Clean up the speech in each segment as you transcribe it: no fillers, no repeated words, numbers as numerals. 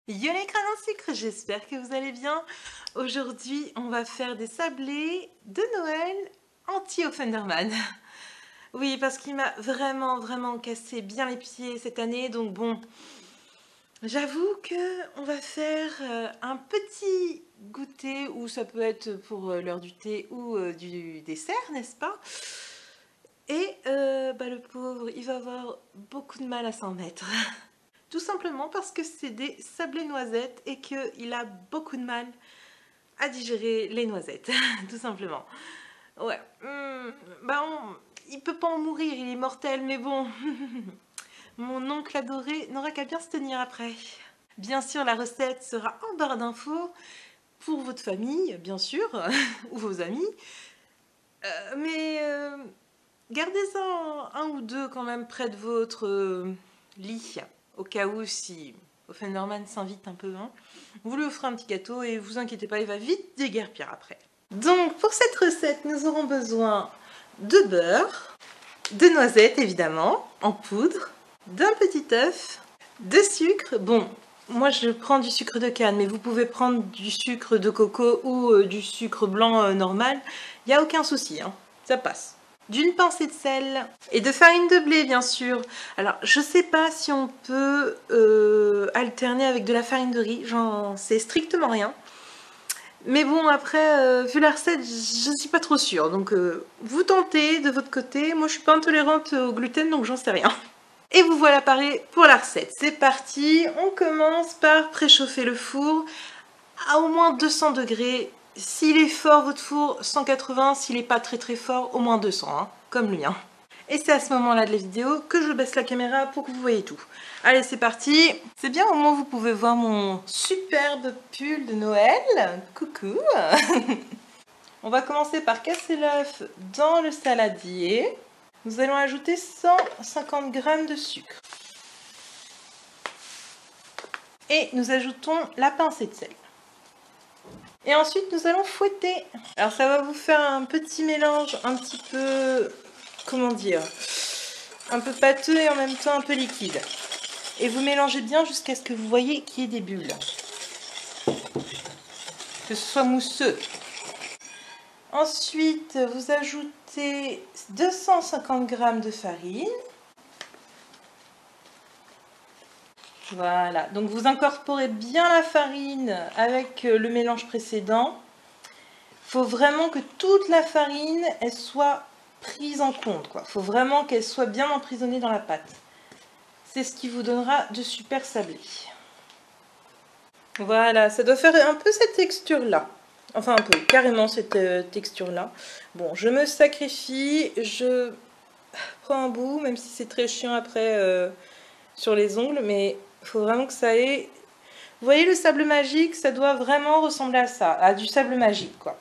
Yo les crânes en sucre, j'espère que vous allez bien. Aujourd'hui, on va faire des sablés de Noël anti-Offenderman. Oui, parce qu'il m'a vraiment cassé bien les pieds cette année. Donc bon, j'avoue que on va faire un petit goûter, ou ça peut être pour l'heure du thé ou du dessert, n'est-ce pas? Et le pauvre, il va avoir beaucoup de mal à s'en mettre. Tout simplement parce que c'est des sablés noisettes et qu'il a beaucoup de mal à digérer les noisettes, tout simplement. Ouais, il peut pas en mourir, il est mortel, mais bon, mon oncle adoré n'aura qu'à bien se tenir après. Bien sûr, la recette sera en barre d'infos pour votre famille, bien sûr, ou vos amis, mais gardez-en un ou deux quand même près de votre lit, au cas où si Offenderman s'invite un peu. Hein. Vous lui offrez un petit gâteau et vous inquiétez pas, il va vite déguerpir après. Donc pour cette recette, nous aurons besoin de beurre, de noisettes évidemment, en poudre, d'un petit œuf, de sucre. Bon, moi je prends du sucre de canne, mais vous pouvez prendre du sucre de coco ou du sucre blanc normal. Il n'y a aucun souci, hein, ça passe. D'une pincée de sel et de farine de blé bien sûr. Alors je sais pas si on peut alterner avec de la farine de riz, j'en sais strictement rien. Mais bon après, vu la recette, je suis pas trop sûre. Donc vous tentez de votre côté. Moi je suis pas intolérante au gluten donc j'en sais rien. Et vous voilà paré pour la recette. C'est parti, on commence par préchauffer le four à au moins 200 degrés. S'il est fort votre four, 180, s'il n'est pas très fort, au moins 200, hein, comme le mien. Et c'est à ce moment-là de la vidéo que je baisse la caméra pour que vous voyez tout. Allez, c'est parti. C'est bien, au moins vous pouvez voir mon superbe pull de Noël. Coucou. On va commencer par casser l'œuf dans le saladier. Nous allons ajouter 150 g de sucre. Et nous ajoutons la pincée de sel. Et ensuite, nous allons fouetter. Alors, ça va vous faire un petit mélange un petit peu, comment dire, un peu pâteux et en même temps un peu liquide. Et vous mélangez bien jusqu'à ce que vous voyez qu'il y ait des bulles. Que ce soit mousseux. Ensuite, vous ajoutez 250 g de farine. Voilà, donc vous incorporez bien la farine avec le mélange précédent. Il faut vraiment que toute la farine elle soit prise en compte. Il faut vraiment qu'elle soit bien emprisonnée dans la pâte. C'est ce qui vous donnera de super sablés. Voilà, ça doit faire un peu cette texture-là. Enfin un peu, carrément cette texture-là. Bon, je me sacrifie, je prends un bout, même si c'est très chiant après sur les ongles, mais il faut vraiment que ça ait... Vous voyez le sable magique, ça doit vraiment ressembler à ça, à du sable magique, quoi.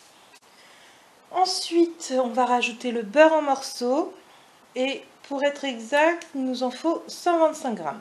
Ensuite, on va rajouter le beurre en morceaux. Et pour être exact, il nous en faut 125 g.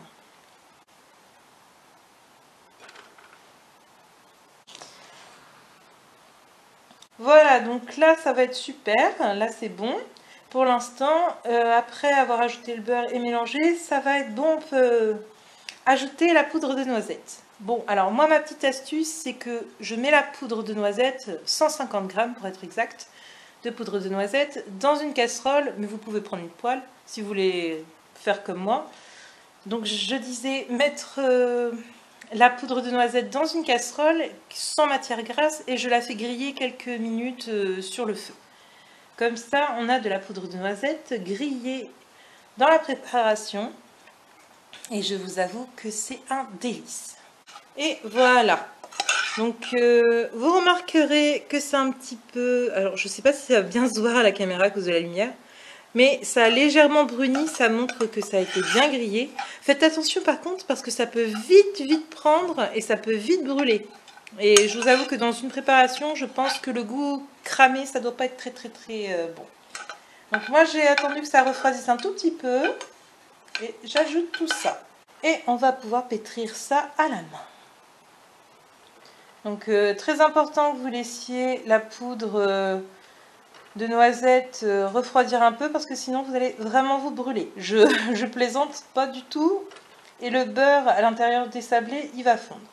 Voilà, donc là, ça va être super. Là, c'est bon. Pour l'instant, après avoir ajouté le beurre et mélangé, ça va être bon. On peut ajouter la poudre de noisette. Bon, alors moi, ma petite astuce, c'est que je mets la poudre de noisette, 150 g pour être exact, de poudre de noisette, dans une casserole, mais vous pouvez prendre une poêle si vous voulez faire comme moi. Donc je disais mettre la poudre de noisette dans une casserole sans matière grasse et je la fais griller quelques minutes sur le feu. Comme ça, on a de la poudre de noisette grillée dans la préparation. Et je vous avoue que c'est un délice. Et voilà. Donc, vous remarquerez que c'est un petit peu... Alors, je ne sais pas si ça va bien se voir à la caméra à cause de la lumière. Mais ça a légèrement bruni, ça montre que ça a été bien grillé. Faites attention par contre parce que ça peut vite prendre et ça peut vite brûler. Et je vous avoue que dans une préparation, je pense que le goût cramé, ça ne doit pas être très bon. Donc moi j'ai attendu que ça refroidisse un tout petit peu. Et j'ajoute tout ça. Et on va pouvoir pétrir ça à la main. Donc très important que vous laissiez la poudre de noisettes refroidir un peu parce que sinon vous allez vraiment vous brûler. Je plaisante pas du tout. et le beurre à l'intérieur des sablés, il va fondre.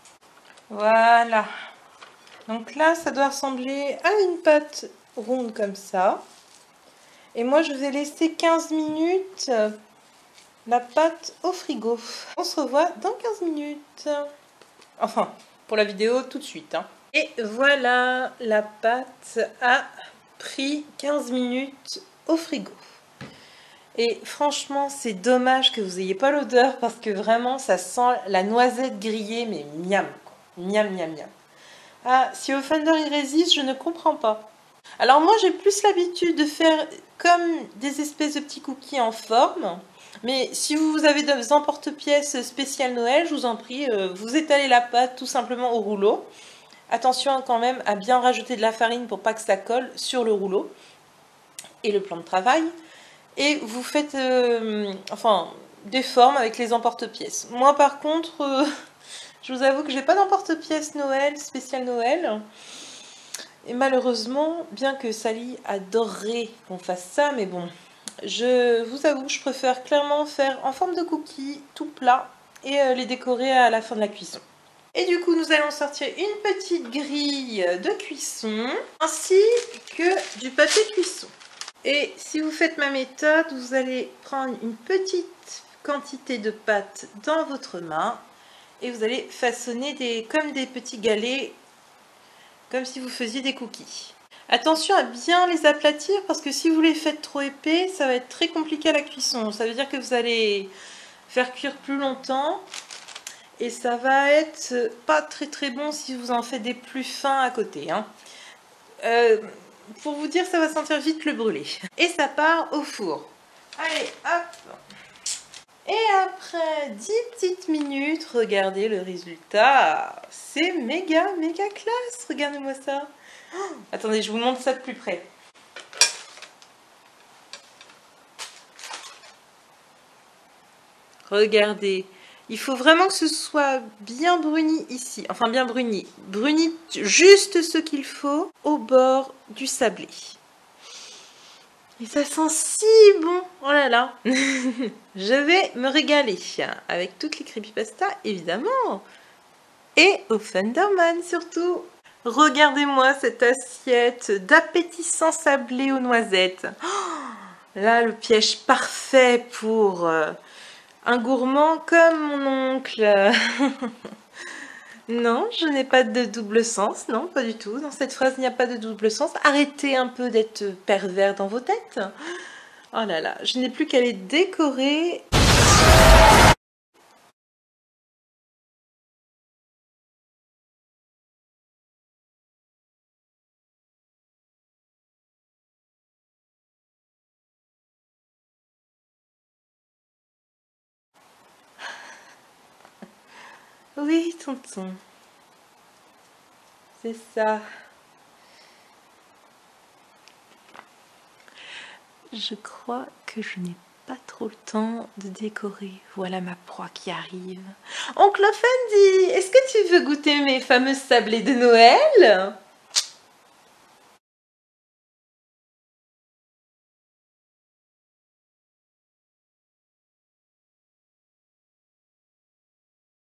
Voilà. Donc là, ça doit ressembler à une pâte ronde comme ça. Et moi, je vais laisser 15 minutes la pâte au frigo. On se revoit dans 15 minutes. Enfin, pour la vidéo, tout de suite. Hein. Et voilà, la pâte a pris 15 minutes au frigo. Et franchement, c'est dommage que vous n'ayez pas l'odeur parce que vraiment, ça sent la noisette grillée, mais miam, quoi. Miam, miam, miam. Ah, si au Thunder il résiste, je ne comprends pas. Alors moi, j'ai plus l'habitude de faire comme des espèces de petits cookies en forme. Mais si vous avez des emporte-pièces spéciales Noël, je vous en prie, vous étalez la pâte tout simplement au rouleau. Attention quand même à bien rajouter de la farine pour pas que ça colle sur le rouleau et le plan de travail. Et vous faites des formes avec les emporte-pièces. Moi par contre, je vous avoue que j'ai pas d'emporte-pièces Noël, spécial Noël. Et malheureusement, bien que Sally adorerait qu'on fasse ça, mais bon, je vous avoue que je préfère clairement faire en forme de cookies, tout plat, et les décorer à la fin de la cuisson. Et du coup, nous allons sortir une petite grille de cuisson, ainsi que du papier cuisson. Et si vous faites ma méthode, vous allez prendre une petite quantité de pâte dans votre main, et vous allez façonner comme des petits galets, comme si vous faisiez des cookies. Attention à bien les aplatir parce que si vous les faites trop épais, ça va être très compliqué à la cuisson. Ça veut dire que vous allez faire cuire plus longtemps et ça va être pas très très bon si vous en faites des plus fins à côté. Hein. Pour vous dire, ça va sentir vite le brûlé. Et ça part au four. Allez, hop! Et après 10 petites minutes, regardez le résultat. C'est méga classe. Regardez-moi ça. Oh, attendez, je vous montre ça de plus près. Regardez. Il faut vraiment que ce soit bien bruni ici. Enfin, bien bruni. Bruni juste ce qu'il faut au bord du sablé. Et ça sent si bon. Oh là là. Je vais me régaler avec toutes les creepypastas, évidemment. Et au Thunderman surtout. Regardez-moi cette assiette d'appétissant sablé aux noisettes. Oh, là, le piège parfait pour un gourmand comme mon oncle. Non, je n'ai pas de double sens. Non, pas du tout. Dans cette phrase, il n'y a pas de double sens. Arrêtez un peu d'être pervers dans vos têtes. Oh là là, je n'ai plus qu'à les décorer. Oui, tonton. C'est ça. Je crois que je n'ai pas trop le temps de décorer. Voilà ma proie qui arrive. Oncle Fendi, est-ce que tu veux goûter mes fameux sablés de Noël?